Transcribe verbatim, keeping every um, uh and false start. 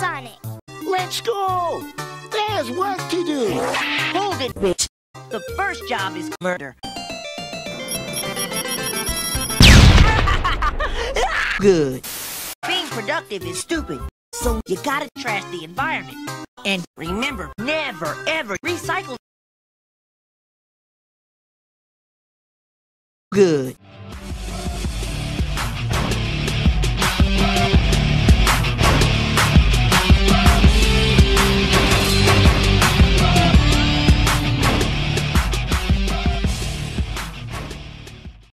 Sonic. Let's go! There's work to do! Hold it, bitch. The first job is murder. Good. Being productive is stupid, so you gotta trash the environment. And remember, never, ever recycle. Good.